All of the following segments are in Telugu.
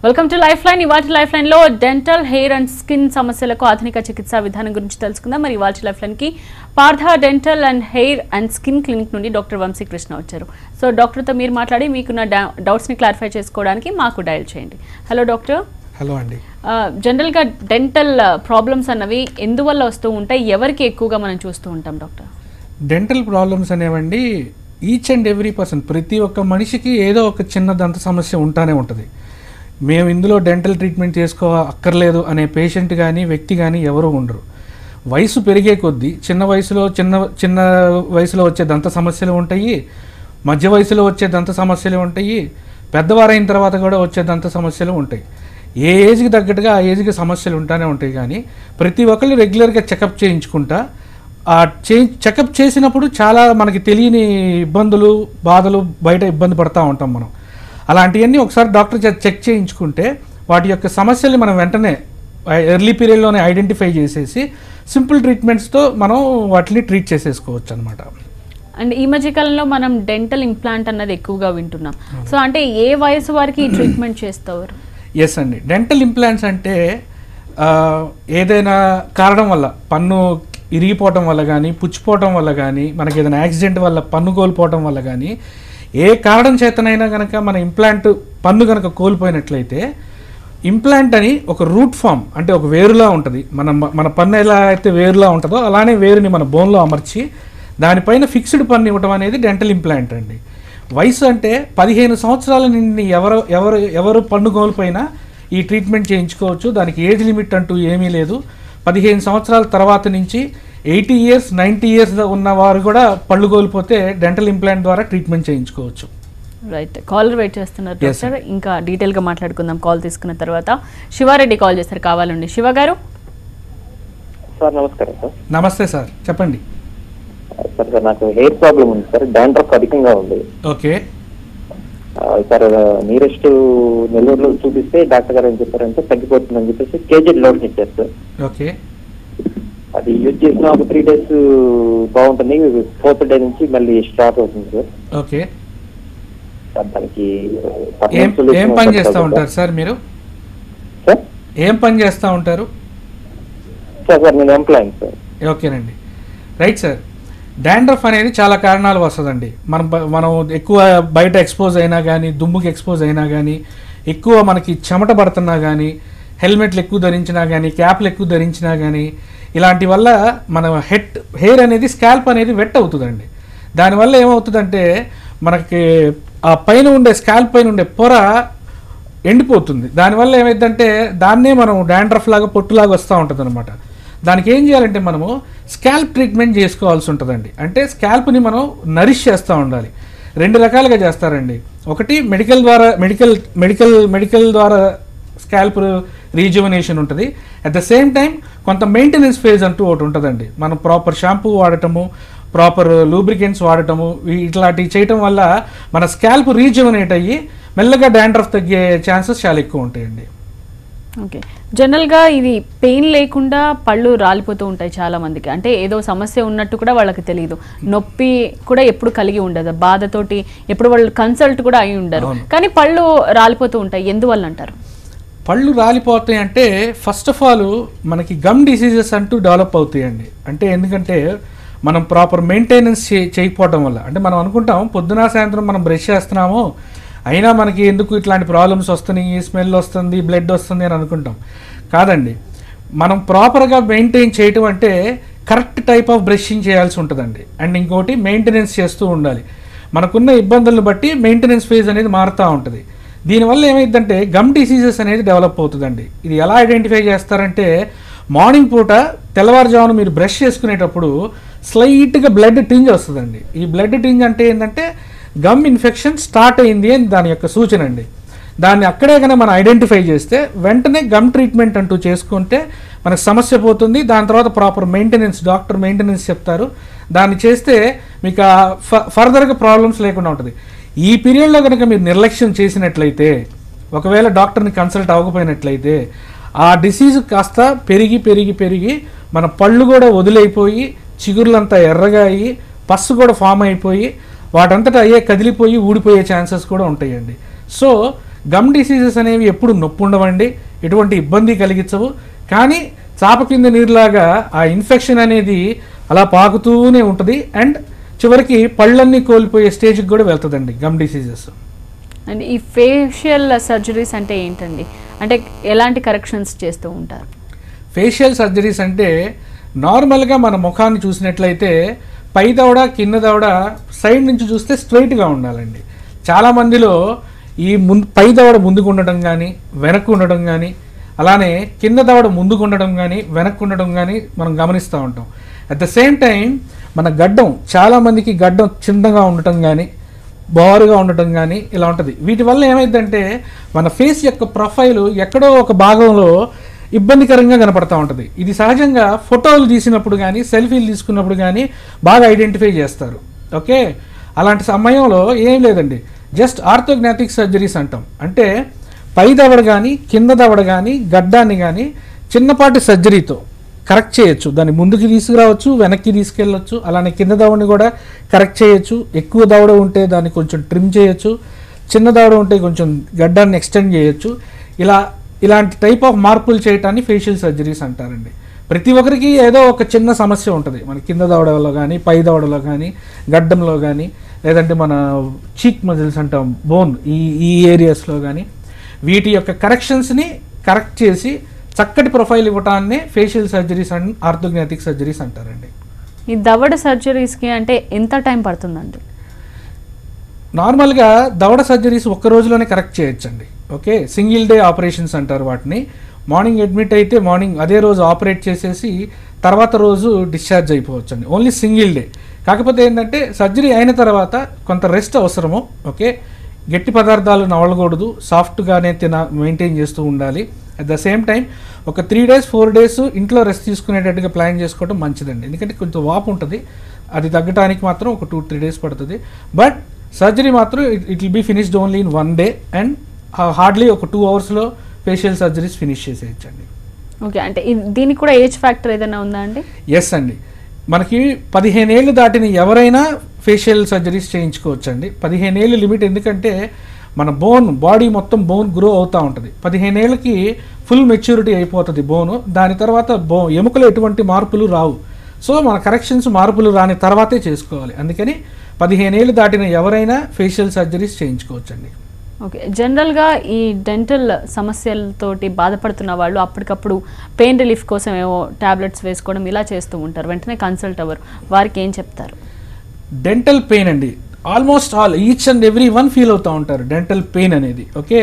Welcome to life line. ఇవాళ లైఫ్ లైన్ లో డెంటల్, హెయిర్ అండ్ స్కిన్ సమస్యలకు ఆధునిక చికిత్సా విధానం గురించి తెలుసుకుందాం. మరి ఇవాళ లైఫ్ లైన్ కి Partha dental and hair and skin clinic నుండి డాక్టర్ వంశీకృష్ణ వచ్చారు. సో డాక్టర్తో మీరు మాట్లాడి మీకున్న డౌట్స్ ని క్లారిఫై చేసుకోవడానికి మాకు డయల్ చేయండి. Hello doctor. హలో అండి. జనరల్గా డెంటల్ ప్రాబ్లమ్స్ అన్నవి ఎందువల్ల వస్తూ ఉంటాయి, ఎవరికి ఎక్కువగా మనం చూస్తూ ఉంటాం డాక్టర్? డెంటల్ ప్రాబ్లమ్స్ అనేవండి ఈచ్ అండ్ ఎవ్రీ పర్సన్, ప్రతి ఒక్క మనిషికి ఏదో ఒక చిన్న దంత సమస్య ఉంటానే ఉంటుంది. మేము ఇందులో డెంటల్ ట్రీట్మెంట్ అక్కర్లేదు అనే పేషెంట్ కానీ వ్యక్తి కానీ ఎవరు ఉండరు. వయసు పెరిగే కొద్దీ చిన్న వయసులో వచ్చే దంత సమస్యలు ఉంటాయి, మధ్య వయసులో వచ్చే దంత సమస్యలు ఉంటాయి, పెద్దవారైన తర్వాత కూడా వచ్చే దంత సమస్యలు ఉంటాయి. ఏ ఏజ్కి తగ్గట్టుగా ఆ ఏజ్కి సమస్యలు ఉంటానే ఉంటాయి. కానీ ప్రతి ఒక్కళ్ళు రెగ్యులర్గా చెకప్ చేయించుకుంటా ఆ చెకప్ చేసినప్పుడు చాలా మనకి తెలియని ఇబ్బందులు, బాధలు, బయట ఇబ్బంది పడుతూ ఉంటాం మనం. అలాంటివన్నీ ఒకసారి డాక్టర్ చెక్ చేయించుకుంటే వాటి యొక్క సమస్యల్ని మనం వెంటనే ఎర్లీ పీరియడ్లోనే ఐడెంటిఫై చేసేసి సింపుల్ ట్రీట్మెంట్స్తో మనం వాటిని ట్రీట్ చేసేసుకోవచ్చు అనమాట. అండ్ ఈ మధ్యకాలంలో మనం డెంటల్ ఇంప్లాంట్ అన్నది ఎక్కువగా వింటున్నాం. సో అంటే ఏ వయసు వారికి ఈ ట్రీట్మెంట్ చేస్తారు? ఎస్ అండి, డెంటల్ ఇంప్లాంట్స్ అంటే ఏదైనా కారణం వల్ల పన్ను ఇరిగిపోవటం వల్ల కానీ, పుచ్చిపోవటం వల్ల కానీ, మనకి ఏదైనా యాక్సిడెంట్ వల్ల పన్ను కోల్పోవటం వల్ల కానీ, ఏ కారణం చేతనైనా కనుక మన ఇంప్లాంట్ పన్ను కనుక కోల్పోయినట్లయితే ఇంప్లాంట్ అని ఒక రూట్ ఫామ్, అంటే ఒక వేరులా ఉంటుంది. మన పన్ను ఎలా అయితే వేరులా ఉంటుందో అలానే వేరుని మన బోన్లో అమర్చి దానిపైన ఫిక్స్డ్ పన్ను ఇవ్వటం అనేది డెంటల్ ఇంప్లాంట్ అండి. వయసు అంటే 15 సంవత్సరాల నుండి ఎవరు పన్ను కోల్పోయినా ఈ ట్రీట్మెంట్ చేయించుకోవచ్చు. దానికి ఏజ్ లిమిట్ అంటూ ఏమీ లేదు. 15 సంవత్సరాల తర్వాత నుంచి 80 years 90 years ఉన్నవారు కూడా పళ్ళు కోల్పోతే డెంటల్ ఇంప్లాంట్ ద్వారా ట్రీట్మెంట్ చేయించుకోవచ్చు. రైట్, కాలర్ వెయిట్ చేస్తున్నారు డాక్టర్. ఇంకా డీటెయిల్గా మాట్లాడుకుందాం కాల్ తీసుకున్న తర్వాత. శివారెడ్డి కాల్ చేస్తారు కావాలండి. శివ గారు. సార్ నమస్కారం. సార్ నమస్తే సార్, చెప్పండి. సార్ నాకు హెయిర్ ప్రాబ్లం ఉంది సార్, డాండ్రఫ్ అధికంగా ఉంది. ఓకే సార్ నియరెస్ట్ నెల్లూరులో చూపిస్తే డాక్టర్ గారు ఏం చెప్పారంటే తగ్గిపోతుందని చెప్పేసి కేజీ లోషన్ ఇచ్చారు సార్. ఓకే, అది యూజ్ చేసిన ఒక 3 days బాగుంటుంది, 4th day నుంచి మళ్ళీ స్టార్ట్ అవుతుంది సార్. ఓకే, దానికి ఏం పని చేస్తూ ఉంటారు సార్ మీరు? సార్ ఏం పని చేస్తూ ఉంటారు? సార్ నేను ఎంప్లాయీ సార్. ఓకేనండి, రైట్ సార్. డాండ్రఫ్ అనేది చాలా కారణాలు వస్తుందండి. మనం ఎక్కువ బయట ఎక్స్పోజ్ అయినా కానీ, దుమ్ముకి ఎక్స్పోజ్ అయినా కానీ, ఎక్కువ మనకి చెమట పడుతున్నా కానీ, హెల్మెట్లు ఎక్కువ ధరించినా కానీ, క్యాప్లు ఎక్కువ ధరించినా కానీ, ఇలాంటి వల్ల మన హెయిర్ అనేది స్కాల్ప్ అనేది వెట్ అవుతుందండి. దానివల్ల ఏమవుతుందంటే మనకి ఆ పైన ఉండే స్కాల్ప్ పైన ఉండే పొర ఎండిపోతుంది. దానివల్ల ఏమైందంటే దాన్నే మనం డాండ్రఫ్ లాగా పొట్టులాగా వస్తూ ఉంటుంది అనమాట. దానికి ఏం చేయాలంటే మనము స్కాల్ప్ ట్రీట్మెంట్ చేసుకోవాల్సి ఉంటుందండి. అంటే స్కాల్ప్ని మనం నరిష్ చేస్తూ ఉండాలి. 2 రకాలుగా చేస్తారండి. ఒకటి మెడికల్ ద్వారా స్కాల్ప్ రీజువనేషన్ ఉంటుంది. అట్ ద సేమ్ టైం కొంత మెయింటెనెన్స్ ఫేజ్ అంటూ ఒకటి ఉంటుందండి. మనం ప్రాపర్ షాంపూ వాడటము, ప్రాపర్ లూబ్రికెంట్స్ వాడటము, ఇట్లాంటివి చేయటం వల్ల మన స్కాల్ప్ రీజువనేట్ అయ్యి మెల్లగా డాండ్రఫ్ తగ్గే ఛాన్సెస్ చాలా ఎక్కువ ఉంటాయండి. ఓకే, జనరల్గా ఇది పెయిన్ లేకుండా పళ్ళు రాలిపోతూ ఉంటాయి చాలా మందికి. అంటే ఏదో సమస్య ఉన్నట్టు కూడా వాళ్ళకి తెలియదు, నొప్పి కూడా ఎప్పుడు కలిగి ఉండదు, బాధతోటి ఎప్పుడు వాళ్ళు కన్సల్ట్ కూడా అయి ఉండరు, కానీ పళ్ళు రాలిపోతూ ఉంటాయి. ఎందువల్ల అంటారు? పళ్ళు రాలిపోతాయి అంటే ఫస్ట్ ఆఫ్ ఆల్ మనకి గమ్ డిసీజెస్ అంటూ డెవలప్ అవుతాయండి. అంటే ఎందుకంటే మనం ప్రాపర్ మెయింటెనెన్స్ చేయకపోవటం వల్ల. అంటే మనం అనుకుంటాం పొద్దున సాయంత్రం మనం బ్రష్ చేస్తున్నాము, అయినా మనకి ఎందుకు ఇట్లాంటి ప్రాబ్లమ్స్ వస్తున్నాయి, స్మెల్ వస్తుంది, బ్లడ్ వస్తుంది అని అనుకుంటాం. కాదండి, మనం ప్రాపర్గా మెయింటైన్ చేయటం అంటే కరెక్ట్ టైప్ ఆఫ్ బ్రషింగ్ చేయాల్సి ఉంటుందండి. అండ్ ఇంకోటి మెయింటెనెన్స్ చేస్తూ ఉండాలి. మనకున్న ఇబ్బందులను బట్టి మెయింటెనెన్స్ ఫేజ్ అనేది మారుతూ ఉంటుంది. దీనివల్ల ఏమైందంటే గమ్ డిసీజెస్ అనేది డెవలప్ అవుతుందండి. ఇది ఎలా ఐడెంటిఫై చేస్తారంటే మార్నింగ్ పూట తెల్లవారుజామున మీరు బ్రష్ చేసుకునేటప్పుడు స్లైట్గా బ్లడ్ టింజ్ వస్తుందండి. ఈ బ్లడ్ టింజ్ అంటే ఏంటంటే గమ్ ఇన్ఫెక్షన్ స్టార్ట్ అయింది అని దాని యొక్క సూచన అండి. దాన్ని అక్కడే కనుక మనం ఐడెంటిఫై చేస్తే వెంటనే గమ్ ట్రీట్మెంట్ అంటూ చేసుకుంటే మనకు సమస్య పోతుంది. దాని తర్వాత ప్రాపర్ మెయింటెనెన్స్, డాక్టర్ మెయింటెనెన్స్ చెప్తారు, దాన్ని చేస్తే మీకు ఫర్దర్గా ప్రాబ్లమ్స్ లేకుండా ఉంటుంది. ఈ పీరియడ్లో కనుక మీరు నిర్లక్ష్యం చేసినట్లయితే, ఒకవేళ డాక్టర్ని కన్సల్ట్ అవ్వకపోయినట్లయితే ఆ డిసీజ్ కాస్త పెరిగి మన పళ్ళు కూడా వదిలైపోయి, చిగుర్లంతా ఎర్రగా అయ్యి, పస్సు కూడా ఫామ్ అయిపోయి, వాటంతటా అయ్యే కదిలిపోయి ఊడిపోయే ఛాన్సెస్ కూడా ఉంటాయండి. సో గమ్ డిసీజెస్ అనేవి ఎప్పుడు నొప్పి ఉండవండి, ఎటువంటి ఇబ్బంది కలిగించవు. కానీ చాప కింద నీరులాగా ఆ ఇన్ఫెక్షన్ అనేది అలా పాకుతూనే ఉంటుంది అండ్ చివరికి పళ్ళన్నీ కోల్పోయే స్టేజ్కి కూడా వెళ్తుందండి గమ్ డిసీజెస్. అండ్ ఈ ఫేషియల్ సర్జరీస్ అంటే ఏంటండి, అంటే ఎలాంటి కరెక్షన్స్ చేస్తూ ఉంటారు? ఫేషియల్ సర్జరీస్ అంటే నార్మల్గా మన ముఖాన్ని చూసినట్లయితే పై దవడ కింద దవడ సైడ్ నుంచి చూస్తే స్ట్రైట్గా ఉండాలండి. చాలామందిలో ఈ పై దవడ ముందుకు ఉండడం కానీ వెనక్కు ఉండడం కానీ, అలానే కింద దవడ ముందుకు ఉండడం కానీ వెనక్కు ఉండడం కానీ మనం గమనిస్తూ ఉంటాం. అట్ ద సేమ్ టైం మన గడ్డం, చాలామందికి గడ్డం చిన్నగా ఉండటం కానీ బారుగా ఉండటం కానీ ఇలా ఉంటుంది. వీటి వల్ల ఏమైందంటే మన ఫేస్ యొక్క ప్రొఫైలు ఎక్కడో ఒక భాగంలో ఇబ్బందికరంగా కనపడతా ఉంటుంది. ఇది సహజంగా ఫోటోలు తీసినప్పుడు కానీ సెల్ఫీలు తీసుకున్నప్పుడు కానీ బాగా ఐడెంటిఫై చేస్తారు. ఓకే, అలాంటి సమయంలో ఏం లేదండి, జస్ట్ ఆర్థోగ్నాటిక్ సర్జరీస్ అంటాం. అంటే పై దవడ కానీ కింద దవడ కానీ గడ్డాన్ని కానీ చిన్నపాటి సర్జరీతో కరెక్ట్ చేయొచ్చు. దాన్ని ముందుకు తీసుకురావచ్చు, వెనక్కి తీసుకెళ్ళొచ్చు. అలానే కింద దవడని కూడా కరెక్ట్ చేయొచ్చు. ఎక్కువ దవడ ఉంటే దాన్ని కొంచెం ట్రిమ్ చేయొచ్చు, చిన్న దవడ ఉంటే కొంచెం గడ్డాన్ని ఎక్స్టెండ్ చేయొచ్చు. ఇలాంటి టైప్ ఆఫ్ మార్పులు చేయటాన్ని ఫేషియల్ సర్జరీస్ అంటారండి. ప్రతి ఒక్కరికి ఏదో ఒక చిన్న సమస్య ఉంటుంది, మన కింద దవడలో కానీ పై దవడలో కానీ గడ్డంలో కానీ, లేదంటే మన చీక్ మజిల్స్ అంటాం బోన్, ఈ ఏరియాస్లో కానీ. వీటి యొక్క కరెక్షన్స్ని కరెక్ట్ చేసి చక్కటి ప్రొఫైల్ ఇవ్వటాన్నే facial surgeries and orthognathic surgeries అంటారండి. ఈ దవడ సర్జరీస్కి అంటే ఎంత టైం పడుతుందండి? నార్మల్గా దవడ సర్జరీస్ ఒక్క రోజులోనే కరెక్ట్ చేయొచ్చండి. ఓకే, సింగిల్ డే ఆపరేషన్స్ అంటారు వాటిని. మార్నింగ్ అడ్మిట్ అయితే మార్నింగ్ అదే రోజు ఆపరేట్ చేసేసి తర్వాత రోజు డిశ్చార్జ్ అయిపోవచ్చు అండి. Only single day. కాకపోతే ఏంటంటే సర్జరీ అయిన తర్వాత కొంత రెస్ట్ అవసరము. ఓకే, గట్టి పదార్థాలు నవలకూడదు, సాఫ్ట్గానే మెయింటైన్ చేస్తూ ఉండాలి. అట్ ద సేమ్ టైం ఒక 3 days 4 days ఇంట్లో రెస్ట్ తీసుకునేటట్టుగా ప్లాన్ చేసుకోవడం మంచిదండి. ఎందుకంటే కొంచెం వాపు ఉంటుంది, అది తగ్గడానికి మాత్రం ఒక 2-3 days పడుతుంది. బట్ సర్జరీ మాత్రం it will be finished only in 1 day and hardly ఒక 2 hours ఫేషియల్ సర్జరీస్ ఫినిష్ చేసేయచ్చండి. ఓకే, అంటే దీనికి కూడా ఏజ్ ఫ్యాక్టర్ ఏదైనా ఉందా అండి? ఎస్ అండి, మనకి 15 ఏళ్ళు దాటిన ఎవరైనా ఫేషియల్ సర్జరీస్ చేయించుకోవచ్చండి. 15 ఏళ్ళు లిమిట్. ఎందుకంటే మన బాడీ మొత్తం బోన్ గ్రో అవుతూ ఉంటుంది. 15 ఏళ్ళకి ఫుల్ మెచ్యూరిటీ అయిపోతుంది బోను. దాని తర్వాత ఎముకలు ఎటువంటి మార్పులు రావు. సో మన కరెక్షన్స్ మార్పులు రాని తర్వాతే చేసుకోవాలి. అందుకని 15 ఏళ్ళు దాటిన ఎవరైనా ఫేషియల్ సర్జరీస్ చేయించుకోవచ్చండి. ఓకే, జనరల్గా ఈ డెంటల్ సమస్యలతోటి బాధపడుతున్న వాళ్ళు అప్పటికప్పుడు పెయిన్ రిలీఫ్ కోసం ఏవో టాబ్లెట్స్ వేసుకోవడం ఇలా చేస్తూ ఉంటారు. వెంటనే కన్సల్ట్ అవ్వరు. వారికి ఏం చెప్తారు? డెంటల్ పెయిన్ అండి, almost each and every one feel అవుతూ ఉంటారు డెంటల్ పెయిన్ అనేది. ఓకే,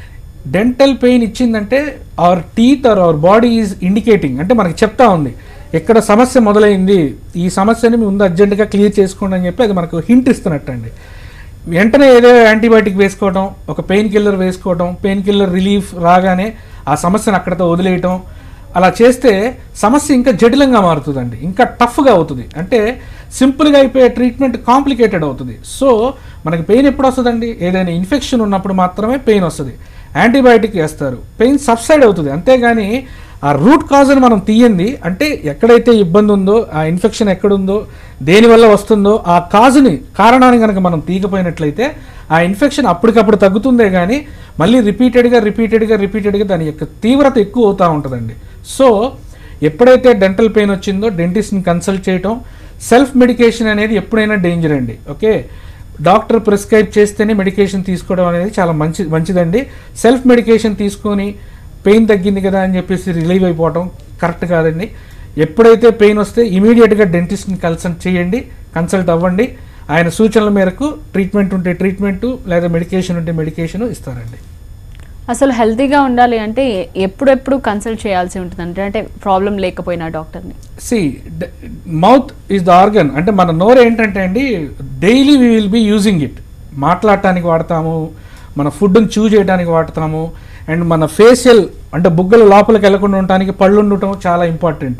డెంటల్ పెయిన్ ఇచ్చిందంటే our teeth or our body is indicating, అంటే మనకి చెప్తా ఉంది ఎక్కడ సమస్య మొదలైంది, ఈ సమస్యని ముందు అర్జెంటుగా క్లియర్ చేసుకోండి అని చెప్పి అది మనకు హింట్ ఇస్తున్నట్టు అండి. వెంటనే ఏదో యాంటీబయాటిక్ వేసుకోవడం, ఒక పెయిన్ కిల్లర్ వేసుకోవడం, పెయిన్ కిల్లర్ రిలీఫ్ రాగానే ఆ సమస్యను అక్కడతో వదిలేయటం, అలా చేస్తే సమస్య ఇంకా జటిలంగా మారుతుందండి, ఇంకా టఫ్గా అవుతుంది. అంటే సింపుల్గా అయిపోయే ట్రీట్మెంట్ కాంప్లికేటెడ్ అవుతుంది. సో మనకి పెయిన్ ఎప్పుడు వస్తుందండి? ఏదైనా ఇన్ఫెక్షన్ ఉన్నప్పుడు మాత్రమే పెయిన్ వస్తుంది. యాంటీబయాటిక్ వేస్తారు, పెయిన్ సబ్సైడ్ అవుతుంది. అంతేగాని ఆ రూట్ కాజ్ని మనం తీయండి, అంటే ఎక్కడైతే ఇబ్బంది ఉందో, ఆ ఇన్ఫెక్షన్ ఎక్కడుందో, దేనివల్ల వస్తుందో ఆ కారణాన్ని కనుక మనం తీయకపోయినట్లయితే ఆ ఇన్ఫెక్షన్ అప్పటికప్పుడు తగ్గుతుందే కానీ మళ్ళీ రిపీటెడ్గా దాని యొక్క తీవ్రత ఎక్కువ అవుతూ ఉంటుందండి. సో ఎప్పుడైతే డెంటల్ పెయిన్ వచ్చిందో డెంటిస్ట్ని కన్సల్ట్ చేయటం. సెల్ఫ్ మెడికేషన్ అనేది ఎప్పుడైనా డేంజర్ అండి. ఓకే, డాక్టర్ ప్రిస్క్రైబ్ చేస్తేనే మెడికేషన్ తీసుకోవడం అనేది చాలా మంచిదండి. సెల్ఫ్ మెడికేషన్ తీసుకొని పెయిన్ తగ్గింది కదా అని చెప్పేసి రిలీవ్ అయిపోవటం కరెక్ట్ కాదండి. ఎప్పుడైతే పెయిన్ వస్తే ఇమీడియట్గా డెంటిస్ట్ని కన్సల్ట్ అవ్వండి. ఆయన సూచనల మేరకు ట్రీట్మెంట్ ఉంటే ట్రీట్మెంటు, లేదా మెడికేషన్ ఉంటే మెడికేషన్ ఇస్తారండి. అసలు హెల్తీగా ఉండాలి అంటే ఎప్పుడెప్పుడు కన్సల్ట్ చేయాల్సి ఉంటుంది అంటే ప్రాబ్లం లేకపోయినా డాక్టర్ని? Mouth is the organ. అంటే మన నోరు ఏంటంటే అండి, daily we will be using it. మాట్లాడటానికి వాడతాము, మన ఫుడ్ని చూ చేయడానికి వాడతాము, అండ్ మన ఫేషియల్ అంటే బుగ్గలు లోపలికి వెళ్ళకుండా ఉండటానికి పళ్ళు ఉండటం చాలా ఇంపార్టెంట్.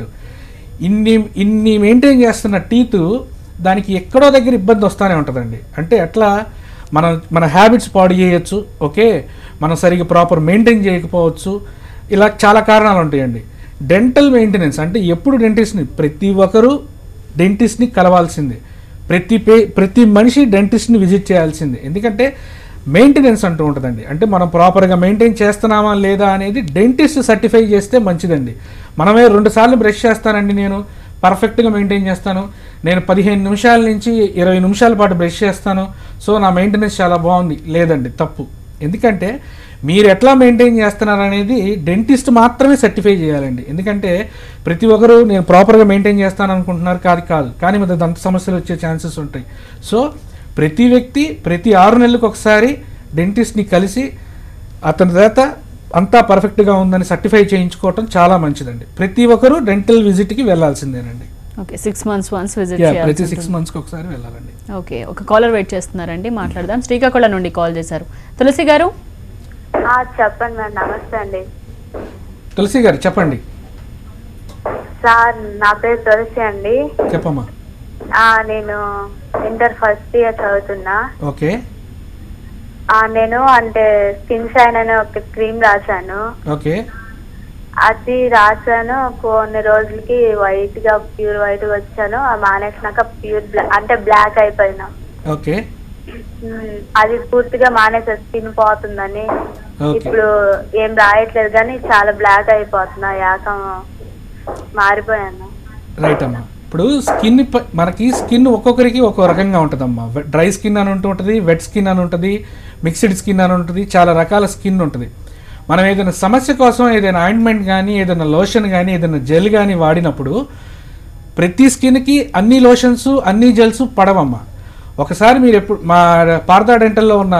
ఇన్ని మెయింటైన్ చేస్తున్న టీత్ దానికి ఎక్కడో దగ్గర ఇబ్బంది వస్తూనే ఉంటుందండి. అంటే అట్లా మన హ్యాబిట్స్ పాడు చేయొచ్చు. ఓకే, మనం సరిగ్గా ప్రాపర్ మెయింటైన్ చేయకపోవచ్చు. ఇలా చాలా కారణాలు ఉంటాయండి. డెంటల్ మెయింటెనెన్స్ అంటే ఎప్పుడు ప్రతి ఒక్కరూ డెంటిస్ట్ని కలవాల్సిందే. ప్రతి మనిషి డెంటిస్ట్ని విజిట్ చేయాల్సిందే. ఎందుకంటే మెయింటెనెన్స్ అంటూ ఉంటుందండి. అంటే మనం ప్రాపర్గా మెయింటైన్ చేస్తున్నామా లేదా అనేది డెంటిస్ట్ సర్టిఫై చేస్తే మంచిదండి. మనమే 2 సార్లు బ్రష్ చేస్తానండి, నేను పర్ఫెక్ట్గా మెయింటైన్ చేస్తాను, నేను 15 నిమిషాల నుంచి 20 నిమిషాల పాటు బ్రష్ చేస్తాను, సో నా మెయింటెనెన్స్ చాలా బాగుంది, లేదండి, తప్పు. ఎందుకంటే మీరు ఎట్లా మెయింటైన్ చేస్తున్నారు అనేది డెంటిస్ట్ మాత్రమే సర్టిఫై చేయాలండి. ఎందుకంటే ప్రతి ఒక్కరు నేను ప్రాపర్గా మెయింటైన్ చేస్తాను అనుకుంటున్నారు, కాదు, కానీ మీద దంత సమస్యలు వచ్చే ఛాన్సెస్ ఉంటాయి. సో ప్రతి వ్యక్తి ప్రతి 6 నెలలకు ఒకసారి డెంటిస్ట్ని కలిసి అతని చేత అంతా పర్ఫెక్ట్గా ఉందని సర్టిఫై చేయించుకోవటం చాలా మంచిదండి. ప్రతి ఒక్కరు డెంటల్ విజిట్కి వెళ్ళాల్సిందేనండి. ఓకే, 6 months వన్స్ విజిట్ ప్రతి చేయాలి. 6 monthsకి ఒకసారి వెళ్ళాలండి. ఓకే, ఒక కాలర్ వెయిట్ చేస్తున్నారండి, మాట్లాడదాం. శ్రీకాకుళం నుండి కాల్ చేశారు. తులసి గారు చెప్పండి మేడం. నమస్తే అండి. తులసి గారు చెప్పండి. సార్ నా పేరు తులసి అండి. చెప్పమ్మా. నేను ఇంటర్ ఫస్ట్ ఇయర్ చదువుతున్నా. ఓకే. నేను అంటే స్కిన్ షైన్ అనే ఒక క్రీమ్ రాశాను. ఓకే. అది రాశాను, కొన్ని రోజులకి వైట్ గా ప్యూర్ వైట్ వచ్చాను. మానేసినాక ప్యూర్ అంటే బ్లాక్ అయిపోయినా. ఓకే. అది పూర్తిగా మానేసా స్కిన్ పోతుందని. ఇప్పుడు ఏం రాయట్లేదు కానీ చాలా బ్లాక్ అయిపోతున్నా, యాకం మారిపోయాను. రైట్ అమ్మా. ఇప్పుడు మనకి స్కిన్ ఒక్కొక్కరికి ఒక్కో రకంగా ఉంటుందమ్మా. డ్రై స్కిన్ అని ఉంటుంది, వెట్ స్కిన్ అని ఉంటుంది, మిక్స్డ్ స్కిన్ అని ఉంటుంది, చాలా రకాల స్కిన్ ఉంటుంది. మనం ఏదైనా సమస్య కోసం ఏదైనా ఆయింట్మెంట్ కానీ ఏదైనా లోషన్ కానీ ఏదైనా జెల్ కానీ వాడినప్పుడు ప్రతి స్కిన్కి అన్ని లోషన్స్ అన్ని జెల్స్ పడవమ్మా. ఒకసారి మీరు ఎప్పుడు మా పార్థా డెంటల్లో ఉన్న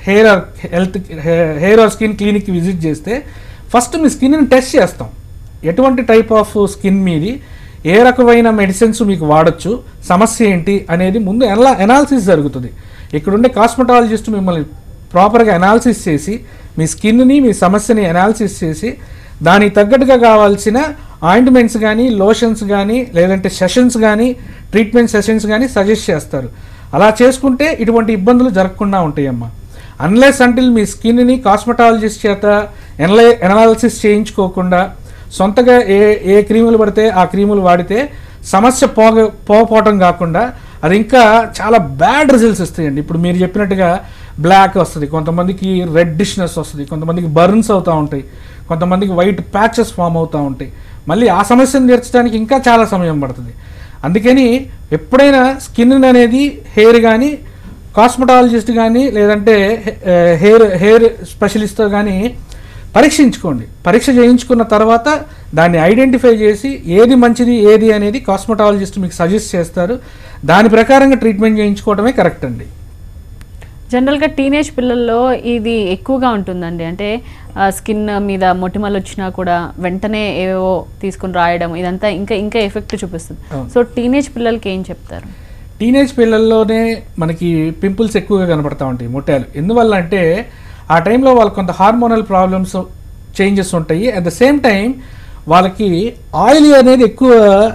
హెయిర్ ఆర్ స్కిన్ క్లినిక్కి విజిట్ చేస్తే ఫస్ట్ మీ స్కిన్ని టెస్ట్ చేస్తాం. ఎటువంటి టైప్ ఆఫ్ స్కిన్ మీది, ఏ రకమైన మెడిసిన్స్ మీకు వాడచ్చు, సమస్య ఏంటి అనేది ముందు ఎనాలిసిస్ జరుగుతుంది. ఇక్కడుండే కాస్మెటాలజిస్ట్ మిమ్మల్ని ప్రాపర్గా అనాలిసిస్ చేసి మీ స్కిన్ని మీ సమస్యని అనాలిసిస్ చేసి దానికి తగ్గట్టుగా కావాల్సిన ఆయింట్మెంట్స్ కానీ లోషన్స్ కానీ లేదంటే సెషన్స్ కానీ ట్రీట్మెంట్ సెషన్స్ కానీ సజెస్ట్ చేస్తారు. అలా చేసుకుంటే ఇటువంటి ఇబ్బందులు జరగకుండా ఉంటాయమ్మా. అన్లెస్ అంటిల్ మీ స్కిన్ని కాస్మెటాలజిస్ట్ చేత ఎనాలిసిస్ చేయించుకోకుండా సొంతగా ఏ క్రీములు పడితే ఆ క్రీములు వాడితే సమస్య పోకపోవటం కాకుండా అది ఇంకా చాలా బ్యాడ్ రిజల్ట్స్ వస్తాయండి. ఇప్పుడు మీరు చెప్పినట్టుగా బ్లాక్ వస్తుంది, కొంతమందికి రెడ్డిష్నెస్ వస్తుంది, కొంతమందికి బర్న్స్ అవుతూ ఉంటాయి, కొంతమందికి వైట్ ప్యాచెస్ ఫామ్ అవుతూ ఉంటాయి. మళ్ళీ ఆ సమస్యను తీర్చడానికి ఇంకా చాలా సమయం పడుతుంది. అందుకని ఎప్పుడైనా స్కిన్ అనేది హెయిర్ కానీ కాస్మెటాలజిస్ట్ కానీ లేదంటే హెయిర్ స్పెషలిస్ట్తో కానీ పరీక్షించుకోండి. పరీక్ష చేయించుకున్న తర్వాత దాన్ని ఐడెంటిఫై చేసి ఏది మంచిది ఏది అనేది కాస్మెటాలజిస్ట్ మీకు సజెస్ట్ చేస్తారు. దాని ప్రకారంగా ట్రీట్మెంట్ చేయించుకోవడమే కరెక్ట్ అండి. జనరల్గా టీనేజ్ పిల్లల్లో ఇది ఎక్కువగా ఉంటుందండి. అంటే స్కిన్ మీద మొటిమలు వచ్చినా కూడా వెంటనే ఏవో తీసుకుని రాయడం, ఇదంతా ఇంకా ఎఫెక్ట్ చూపిస్తుంది. సో టీనేజ్ పిల్లలకి ఏం చెప్తారు? టీనేజ్ పిల్లల్లోనే మనకి పింపుల్స్ ఎక్కువగా కనపడతా ఉంటాయి, మొట్టాలు. ఎందువల్ల అంటే ఆ టైంలో వాళ్ళకి కొంత హార్మోనల్ ప్రాబ్లమ్స్ చేంజెస్ ఉంటాయి. అట్ ద సేమ్ టైం వాళ్ళకి ఆయిల్ అనేది ఎక్కువ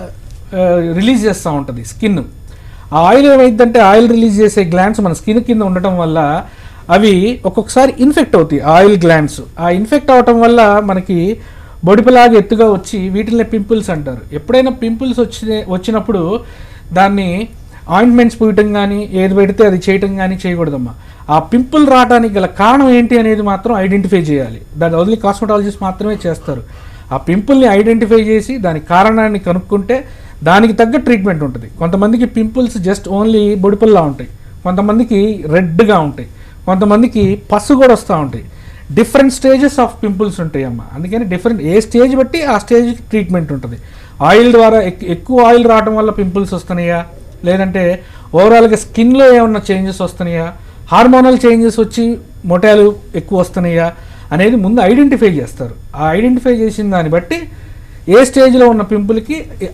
రిలీజ్ చేస్తూ ఉంటుంది స్కిన్. ఆ ఆయిల్ ఏమైందంటే ఆయిల్ రిలీజ్ చేసే గ్లాండ్స్ మన స్కిన్ కింద ఉండటం వల్ల అవి ఒక్కొక్కసారి ఇన్ఫెక్ట్ అవుతాయి. ఆయిల్ గ్లాండ్స్ ఆ ఇన్ఫెక్ట్ అవటం వల్ల మనకి బొడిపలాగా ఎత్తుగా వచ్చి వీటిని పింపుల్స్ అంటారు. ఎప్పుడైనా పింపుల్స్ వచ్చినప్పుడు దాన్ని ఆయింట్మెంట్స్ పూయటం కానీ ఏది పెడితే అది చేయటం కానీ చేయకూడదమ్మా. ఆ పింపుల్ రావడానికి గల కారణం ఏంటి అనేది మాత్రం ఐడెంటిఫై చేయాలి. దాన్ని ఓన్లీ కాస్మెటాలజిస్ట్ మాత్రమే చేస్తారు. ఆ పింపుల్ని ఐడెంటిఫై చేసి దాని కారణాన్ని కనుక్కుంటే దానికి తగ్గ ట్రీట్మెంట్ ఉంటుంది. కొంతమందికి పింపుల్స్ జస్ట్ ఓన్లీ బొడిపల్లా ఉంటాయి, కొంతమందికి రెడ్గా ఉంటాయి, కొంతమందికి పసు కూడా వస్తూ ఉంటాయి. డిఫరెంట్ స్టేజెస్ ఆఫ్ పింపుల్స్ ఉంటాయి అమ్మ. అందుకని ఏ స్టేజ్ బట్టి ఆ స్టేజ్కి ట్రీట్మెంట్ ఉంటుంది. ఆయిల్ ద్వారా ఎక్కువ ఆయిల్ రావడం వల్ల పింపుల్స్ వస్తున్నాయా, లేదంటే ఓవరాల్గా స్కిన్లో ఏమన్నా చేంజెస్ వస్తున్నాయా, హార్మోనల్ చేంజెస్ వచ్చి మొటాలు ఎక్కువ వస్తున్నాయా అనేది ముందు ఐడెంటిఫై చేస్తారు. ఆ ఐడెంటిఫై చేసిన దాన్ని బట్టి ఏ స్టేజ్లో ఉన్న పింపుల్కి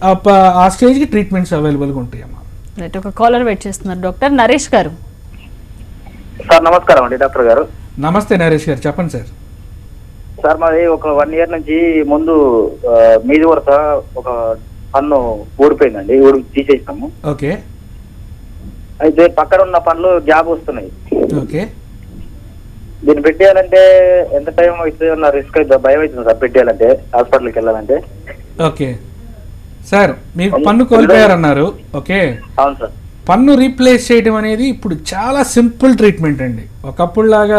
ఆ స్టేజ్కి ట్రీట్మెంట్స్ అవైలబుల్గా ఉంటాయమ్మా. రైట్, ఒక కాలర్ వెయిట్ చేస్తున్నారు. డాక్టర్ నరేష్ గారు. సార్ నమస్కారం అండి. డాక్టర్ గారు నమస్తే నరేష్ గారు, చెప్పండి సార్. సార్ మాది ఒక 1 year నుంచి ముందు మీది వరస ఒక పన్ను ఊడిపోయిందండి, తీసేసినాము. ఓకే. అయితే పక్కన ఉన్న పనులు గ్యాప్ వస్తున్నాయి. ఓకే. దీన్ని పెట్టేయాలంటే ఎంత టైం అవుతుంది అన్న రిస్క్ అయితే భయం అవుతుంది సార్, పెట్టేయాలంటే హాస్పిటల్కి వెళ్ళాలంటే. ఓకే సార్, మీకు పన్ను కోల్పోయారన్నారు. ఓకే. అవును సార్. పన్ను రీప్లేస్ చేయడం అనేది ఇప్పుడు చాలా సింపుల్ ట్రీట్మెంట్ అండి. ఒకప్పుడులాగా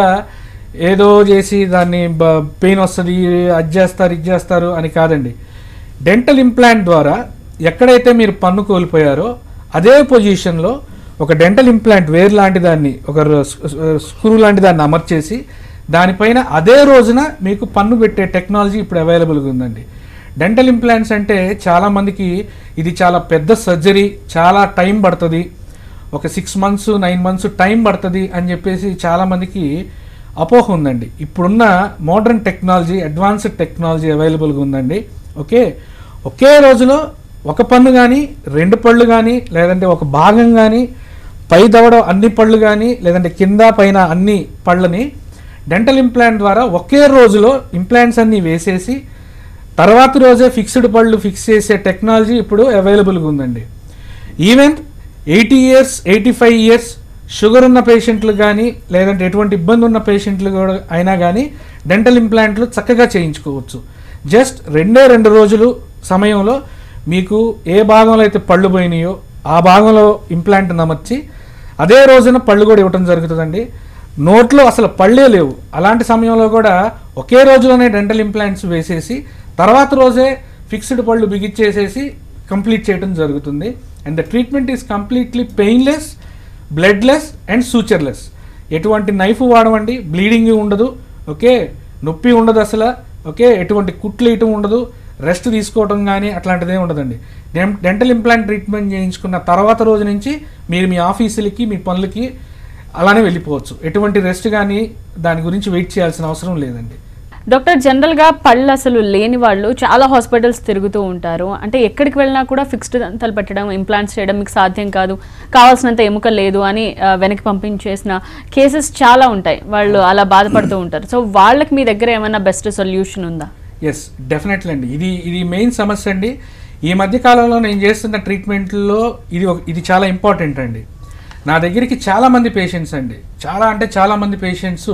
ఏదో చేసి దాన్ని పెయిన్ వస్తుంది అది చేస్తారు ఇది చేస్తారు అని కాదండి. డెంటల్ ఇంప్లాంట్ ద్వారా ఎక్కడైతే మీరు పన్ను కోల్పోయారో అదే పొజిషన్లో ఒక డెంటల్ ఇంప్లాంట్ వేర్ లాంటి దాన్ని ఒక స్క్రూ లాంటి దాన్ని అమర్చేసి దానిపైన అదే రోజున మీకు పన్ను పెట్టే టెక్నాలజీ ఇప్పుడు అవైలబుల్గా ఉందండి. డెంటల్ ఇంప్లాంట్స్ అంటే చాలామందికి ఇది చాలా పెద్ద సర్జరీ, చాలా టైం పడుతుంది, ఒక 6 months 9 months టైం పడుతుంది అని చెప్పేసి చాలామందికి అపోహ ఉందండి. ఇప్పుడున్న మోడర్న్ టెక్నాలజీ, అడ్వాన్స్డ్ టెక్నాలజీ అవైలబుల్గా ఉందండి. ఓకే, ఒకే రోజులో ఒక పన్ను కానీ 2 పళ్ళు కానీ లేదంటే ఒక భాగం కానీ పై దవడ అన్ని పళ్ళు కానీ లేదంటే కింద పైన అన్ని పళ్ళని డెంటల్ ఇంప్లాంట్ ద్వారా ఒకే రోజులో ఇంప్లాంట్స్ అన్నీ వేసేసి తర్వాత రోజే ఫిక్స్డ్ పళ్ళు ఫిక్స్ చేసే టెక్నాలజీ ఇప్పుడు అవైలబుల్గా ఉందండి. ఈవెన్ 80 years 85 years షుగర్ ఉన్న పేషెంట్లు కానీ లేదంటే ఎటువంటి ఇబ్బంది ఉన్న పేషెంట్లు కూడా అయినా కానీ డెంటల్ ఇంప్లాంట్లు చక్కగా చేయించుకోవచ్చు. జస్ట్ 2 రోజులు సమయంలో మీకు ఏ భాగంలో అయితే పళ్ళు పోయినాయో ఆ భాగంలో ఇంప్లాంట్ అమర్చి అదే రోజున పళ్ళు కూడా ఇవ్వటం జరుగుతుందండి. నోట్లో అసలు పళ్ళే లేవు, అలాంటి సమయంలో కూడా ఒకే రోజులోనే డెంటల్ ఇంప్లాంట్స్ వేసేసి తర్వాత రోజే ఫిక్స్డ్ పళ్ళు బిగిచ్చేసేసి కంప్లీట్ చేయడం జరుగుతుంది. And the treatment is completely painless, bloodless and sutureless. ఎటువంటి నైఫ్ వాడమండి, బ్లీడింగ్ ఉండదు, ఓకే, నొప్పి ఉండదు అసలు, ఓకే, ఎటువంటి కుట్లు ఇయటం ఉండదు, రెస్ట్ తీసుకోవడం కానీ అట్లాంటిదే ఉండదండి. డెంటల్ ఇంప్లాంట్ ట్రీట్మెంట్ చేయించుకున్న తర్వాత రోజు నుంచి మీరు మీ ఆఫీసులకి మీ పనులకి అలానే వెళ్ళిపోవచ్చు. ఎటువంటి రెస్ట్ కానీ దాని గురించి వెయిట్ చేయాల్సిన అవసరం లేదండి. డాక్టర్, జనరల్గా పళ్ళు అసలు లేని వాళ్ళు చాలా హాస్పిటల్స్ తిరుగుతూ ఉంటారు. అంటే ఎక్కడికి వెళ్ళినా కూడా ఫిక్స్డ్ దంతాలు పెట్టడం, ఇంప్లాంట్స్ చేయడం మీకు సాధ్యం కాదు, కావాల్సినంత ఎముక లేదు అని వెనక్కి పంపించేసిన కేసెస్ చాలా ఉంటాయి. వాళ్ళు అలా బాధపడుతూ ఉంటారు. సో వాళ్ళకి మీ దగ్గర ఏమైనా బెస్ట్ సొల్యూషన్ ఉందా? ఎస్, డెఫినెట్లీ అండి. ఇది మెయిన్ సమస్య అండి. ఈ మధ్యకాలంలో నేను చేస్తున్న ట్రీట్మెంట్లో ఇది చాలా ఇంపార్టెంట్ అండి. నా దగ్గరికి చాలామంది పేషెంట్స్ అండి, చాలామంది పేషెంట్స్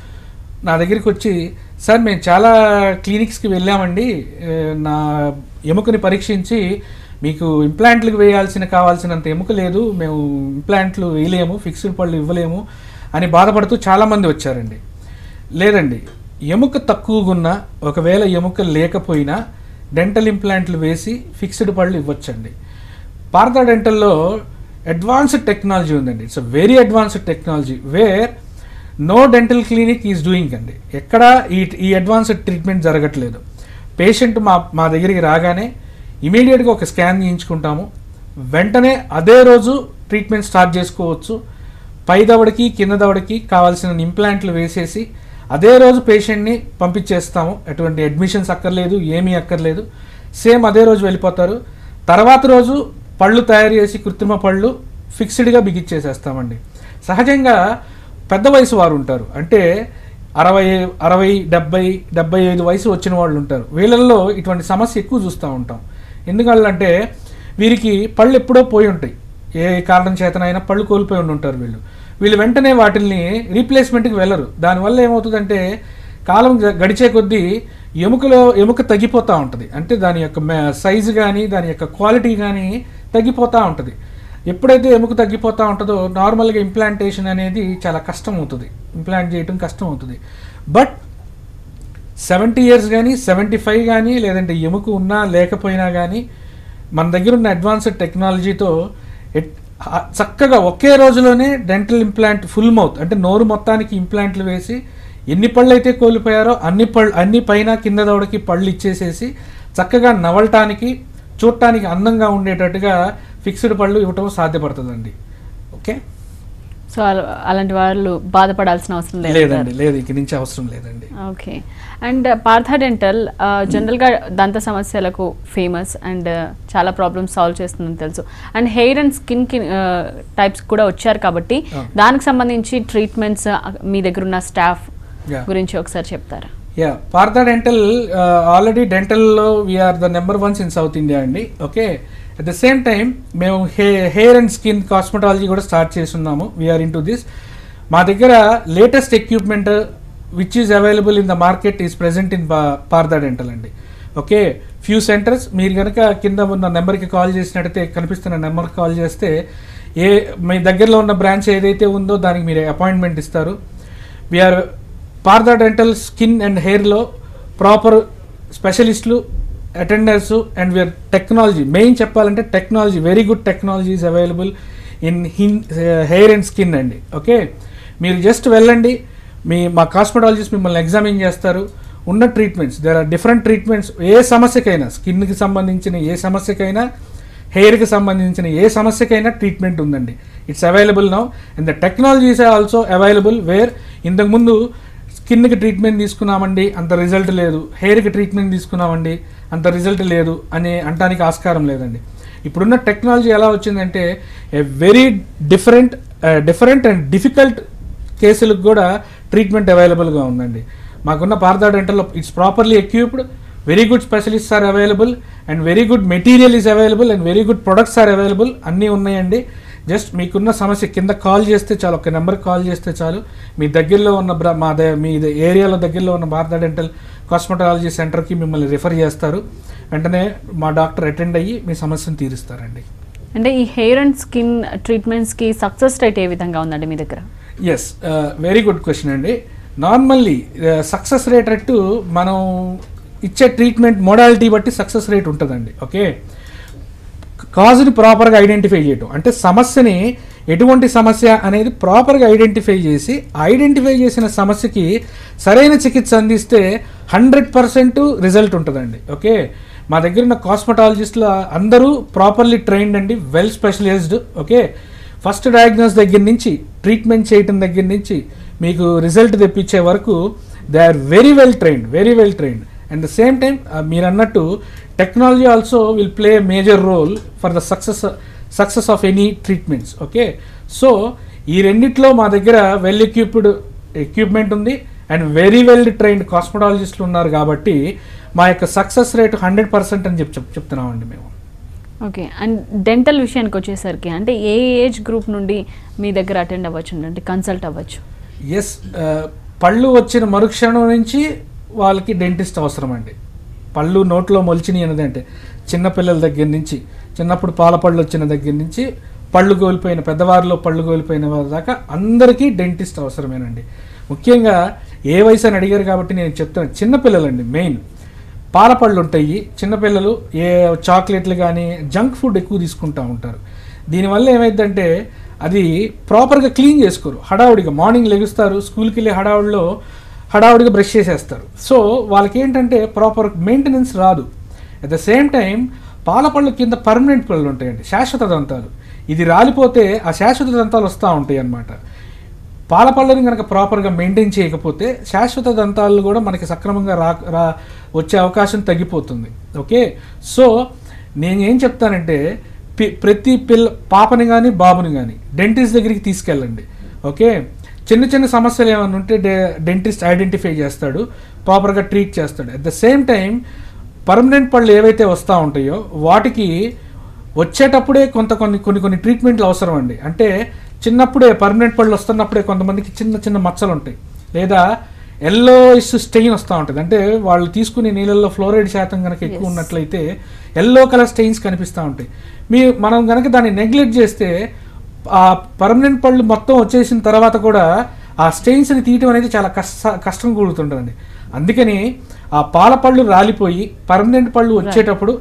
నా దగ్గరికి వచ్చి, సార్ మేము చాలా క్లినిక్స్కి వెళ్ళామండి, నా ఎముకని పరీక్షించి మీకు ఇంప్లాంట్లకు కావాల్సినంత ఎముక లేదు, మేము ఇంప్లాంట్లు వేయలేము, ఫిక్స్డ్ పళ్ళు ఇవ్వలేము అని బాధపడుతూ చాలామంది వచ్చారండి. లేదండి, ఎముక తక్కువగా ఉన్నా ఒకవేళ ఎముక లేకపోయినా డెంటల్ ఇంప్లాంట్లు వేసి ఫిక్స్డ్ పళ్ళు ఇవ్వచ్చండి. పార్థా డెంటల్లో అడ్వాన్స్డ్ టెక్నాలజీ ఉందండి. It's very advanced technology where no dental clinic is doing అండి. ఎక్కడ ఈ అడ్వాన్స్డ్ ట్రీట్మెంట్ జరగట్లేదు. పేషెంట్ మా దగ్గరికి రాగానే ఇమీడియట్గా ఒక స్కాన్ చేయించుకుంటాము, వెంటనే అదే రోజు ట్రీట్మెంట్ స్టార్ట్ చేసుకోవచ్చు. పై దవడకి కింద దవడకి కావాల్సిన ఇంప్లాంట్లు వేసేసి అదే రోజు పేషెంట్ని పంపించేస్తాము. ఎటువంటి అడ్మిషన్స్ అక్కర్లేదు, ఏమీ అక్కర్లేదు. సేమ్ అదే రోజు వెళ్ళిపోతారు. తర్వాత రోజు పళ్ళు తయారు చేసి కృత్రిమ పళ్ళు ఫిక్స్డ్గా బిగిచ్చేసేస్తామండి. సహజంగా పెద్ద వయసు వారు ఉంటారు, అంటే 60, 70, 75 వయసు వచ్చిన వాళ్ళు ఉంటారు. వీళ్ళల్లో ఇటువంటి సమస్య ఎక్కువ చూస్తూ ఉంటాం. ఎందుకంటే వీరికి పళ్ళు ఎప్పుడో పోయి ఉంటాయి, ఏ కారణం చేతనైనా పళ్ళు కోల్పోయి ఉంటారు. వీళ్ళు వెంటనే వాటిల్ని రీప్లేస్మెంట్కి వెళ్ళరు. దానివల్ల ఏమవుతుందంటే కాలం గడిచే కొద్దీ ఎముక తగ్గిపోతూ ఉంటుంది. అంటే దాని యొక్క సైజు కానీ దాని యొక్క క్వాలిటీ కానీ తగ్గిపోతూ ఉంటుంది. ఎప్పుడైతే ఎముక తగ్గిపోతూ ఉంటుందో నార్మల్గా ఇంప్లాంటేషన్ అనేది చాలా కష్టం అవుతుంది, ఇంప్లాంట్ చేయడం కష్టం అవుతుంది. బట్ 70 years కానీ 75 కానీ లేదంటే ఎముక ఉన్నా లేకపోయినా కానీ మన దగ్గర ఉన్న అడ్వాన్స్డ్ టెక్నాలజీతో చక్కగా ఒకే రోజులోనే డెంటల్ ఇంప్లాంట్ ఫుల్ మౌత్ అంటే నోరు మొత్తానికి ఇంప్లాంట్లు వేసి ఎన్ని పళ్ళు అయితే కోల్పోయారో అన్ని పైన కింద దవడకి పళ్ళు ఇచ్చేసేసి చక్కగా నవలటానికి చూడటానికి అందంగా ఉండేటట్టుగా ఫిక్స్డ్ పళ్ళు ఇవ్వటం సాధ్యపడుతుందండి. ఓకే, సో అలాంటి వాళ్ళు బాధపడాల్సిన అవసరం లేదండి, లేదు, ఇక నుంచి అవసరం లేదండి. ఓకే, అండ్ పార్థా డెంటల్ జనరల్గా దంత సమస్యలకు ఫేమస్ అండ్ చాలా ప్రాబ్లమ్స్ సాల్వ్ చేస్తుందని తెలుసు. And hair and skin types కూడా వచ్చారు కాబట్టి దానికి సంబంధించి ట్రీట్మెంట్స్ మీ దగ్గర ఉన్న స్టాఫ్ గురించి ఒకసారి చెప్తారా? పార్థా డెంటల్ ఆల్రెడీ డెంటల్లో we are the number 1 in South India అండి. Okay, at the same time మేము హెయిర్ అండ్ స్కిన్ కాస్మెటాలజీ కూడా స్టార్ట్ చేస్తున్నాము. We are into this. మా దగ్గర latest equipment which is available in the market is present in Partha dental అండి. ఓకే, ఫ్యూ సెంటర్స్ మీరు కనుక కింద ఉన్న నెంబర్కి కాల్ చేసినట్టయితే కనిపిస్తున్న నెంబర్కి కాల్ చేస్తే మీ దగ్గరలో ఉన్న బ్రాంచ్ ఏదైతే ఉందో దానికి మీరు అపాయింట్మెంట్ ఇస్తారు. We are Partha dental skin and హెయిర్లో ప్రాపర్ స్పెషలిస్టులు, attenders, and we are technology, main చెప్పాలంటే technology, very good technology is available in hair and skin అండి. ఓకే, మీరు జస్ట్ వెళ్ళండి, మా కాస్మెటాలజిస్ట్ మిమ్మల్ని ఎగ్జామిన్ చేస్తారు. ఉన్న treatments, there are different treatments. ఏ సమస్యకైనా, స్కిన్కి సంబంధించిన ఏ సమస్యకైనా, హెయిర్కి సంబంధించిన ఏ సమస్యకైనా ట్రీట్మెంట్ ఉందండి. It's available now and the technologies are also available. Where ఇంతకుముందు స్కిన్కి ట్రీట్మెంట్ తీసుకున్నామండి అంత రిజల్ట్ లేదు, హెయిర్కి ట్రీట్మెంట్ తీసుకున్నామండి అంత రిజల్ట్ లేదు అని అనడానికి ఆస్కారం లేదండి. ఇప్పుడున్న టెక్నాలజీ ఎలా వచ్చిందంటే a very different and difficult కేసులకు కూడా ట్రీట్మెంట్ అవైలబుల్గా ఉందండి. మాకున్న పార్థా డెంటల్లో it's properly equipped, very good specialists are available and very good material is available and very good products are available. అన్నీ ఉన్నాయండి. జస్ట్ మీకున్న సమస్య కింద కాల్ చేస్తే చాలు, ఒక నెంబర్కి కాల్ చేస్తే చాలు. మీ దగ్గరలో ఉన్న మీ ఏరియాలో దగ్గరలో ఉన్న పార్థా డెంటల్ కాస్మెటాలజీ సెంటర్కి మిమ్మల్ని రిఫర్ చేస్తారు. వెంటనే మా డాక్టర్ అటెండ్ అయ్యి మీ సమస్యను తీరుస్తారండి. అంటే ఈ హెయిర్ అండ్ స్కిన్ ట్రీట్మెంట్స్కి సక్సెస్ రేట్ ఏ విధంగా ఉందండి మీ దగ్గర? ఎస్, వెరీ గుడ్ క్వశ్చన్ అండి. నార్మల్లీ సక్సెస్ రేట్ అట్టు మనం ఇచ్చే ట్రీట్మెంట్ మోడాలిటీ బట్టి సక్సెస్ రేట్ ఉంటుందండి. ఓకే, కాజ్ని ప్రాపర్గా ఐడెంటిఫై చేయటం, అంటే సమస్యని ఎటువంటి సమస్య అనేది ప్రాపర్గా ఐడెంటిఫై చేసిన సమస్యకి సరైన చికిత్స అందిస్తే 100% రిజల్ట్ ఉంటుందండి. ఓకే, మా దగ్గర ఉన్న కాస్మెటాలజిస్టులు అందరూ ప్రాపర్లీ ట్రైన్డ్ అండి, well specialized. Okay, first diagnosis దగ్గర నుంచి ట్రీట్మెంట్ చేయటం దగ్గర నుంచి మీకు రిజల్ట్ తెప్పించే వరకు they are very well trained. And the same time మీరు అన్నట్టు technology also will play major role for the success of any treatments. Okay, so ఈ రెండిట్లో మా దగ్గర వెల్ ఎక్విప్మెంట్ ఉంది అండ్ వెరీ వెల్ ట్రైన్డ్ కాస్మెటాలజిస్టులు ఉన్నారు కాబట్టి మా యొక్క సక్సెస్ రేట్ 100% అని చెప్తున్నామండి మేము. ఓకే, అండ్ డెంటల్ విషయానికి వచ్చేసరికి అంటే ఏ ఏజ్ గ్రూప్ నుండి మీ దగ్గర అటెండ్ అవ్వచ్చు, అంటే కన్సల్ట్ అవ్వచ్చు? ఎస్, పళ్ళు వచ్చిన మరుక్షణం నుంచి వాళ్ళకి డెంటిస్ట్ అవసరం అండి. పళ్ళు నోట్లో మొలిచినాయి అనేది అంటే చిన్నపిల్లల దగ్గర నుంచి, చిన్నప్పుడు పాల పళ్ళు వచ్చిన దగ్గర నుంచి పళ్ళు కోల్పోయిన పెద్దవారిలో పళ్ళు కోల్పోయిన వారి దాకా అందరికీ డెంటిస్ట్ అవసరమేనండి. ముఖ్యంగా ఏ వయసు అని అడిగారు కాబట్టి నేను చెప్తాను. చిన్నపిల్లలండి మెయిన్, పాల పళ్ళు ఉంటాయి, చిన్నపిల్లలు ఏ చాక్లెట్లు కానీ జంక్ ఫుడ్ ఎక్కువ తీసుకుంటూ ఉంటారు. దీనివల్ల ఏమైందంటే అది ప్రాపర్గా క్లీన్ చేసుకోరు, హడావుడిగా మార్నింగ్ లెగుస్తారు, స్కూల్కి వెళ్ళి హడావుడిగా బ్రష్ చేసేస్తారు. సో వాళ్ళకి ఏంటంటే ప్రాపర్ మెయింటెనెన్స్ రాదు. అట్ ద సేమ్ టైం పాల పళ్ళు కింద పర్మనెంట్ పళ్ళు ఉంటాయండి, శాశ్వత దంతాలు. ఇది రాలిపోతే ఆ శాశ్వత దంతాలు వస్తూ ఉంటాయి అన్నమాట. పాల పళ్ళని కనుక ప్రాపర్గా మెయింటైన్ చేయకపోతే శాశ్వత దంతాలు కూడా మనకి సక్రమంగా వచ్చే అవకాశం తగ్గిపోతుంది. ఓకే, సో నేను ఏం చెప్తానంటే ప్రతి పాపని కానీ బాబుని కానీ డెంటిస్ట్ దగ్గరికి తీసుకెళ్ళండి. ఓకే, చిన్న సమస్యలు ఏమైనా ఉంటే డెంటిస్ట్ ఐడెంటిఫై చేస్తాడు, ప్రాపర్గా ట్రీట్ చేస్తాడు. At the same time permanent పళ్ళు ఏవైతే వస్తూ ఉంటాయో వాటికి వచ్చేటప్పుడే కొన్ని ట్రీట్మెంట్లు అవసరం అండి. అంటే చిన్నప్పుడే పర్మనెంట్ పళ్ళు వస్తున్నప్పుడే కొంతమందికి చిన్న మచ్చలు ఉంటాయి, లేదా ఎల్లోయిష్ స్టెయిన్ వస్తూ ఉంటుంది. అంటే వాళ్ళు తీసుకునే నీళ్ళల్లో ఫ్లోరైడ్ శాతం కనుక ఎక్కువ ఉన్నట్లయితే ఎల్లో కలర్ స్టెయిన్స్ కనిపిస్తూ ఉంటాయి. మనం కనుక దాన్ని నెగ్లెక్ట్ చేస్తే ఆ పర్మనెంట్ పళ్ళు మొత్తం వచ్చేసిన తర్వాత కూడా ఆ స్టెయిన్స్ని తీయటం అనేది చాలా కష్టం కూడుతుంటుందండి. అందుకని ఆ పాల పళ్ళు రాలిపోయి పర్మనెంట్ పళ్ళు వచ్చేటప్పుడు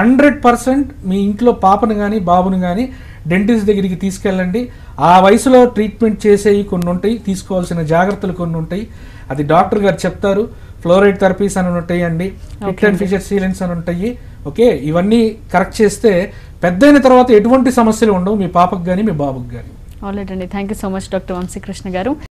100% మీ ఇంట్లో పాపను కానీ బాబును కానీ డెంటిస్ట్ దగ్గరికి తీసుకెళ్ళండి. ఆ వయసులో ట్రీట్మెంట్ చేసేవి కొన్ని ఉంటాయి, తీసుకోవాల్సిన జాగ్రత్తలు కొన్ని ఉంటాయి, అది డాక్టర్ గారు చెప్తారు. ఫ్లోరైడ్ థెరపీస్ అని ఉంటాయి అండి, పిట్ అండ్ ఫిషర్ సీలెంట్స్ అని ఉంటాయి. ఓకే, ఇవన్నీ కరెక్ట్ చేస్తే పెద్దయిన తర్వాత ఎటువంటి సమస్యలు ఉండవు మీ పాపకు కానీ మీ బాబుకు కానీ. ఆల్రైట్ అండి, thank you so much doctor Vamsikrishna గారు.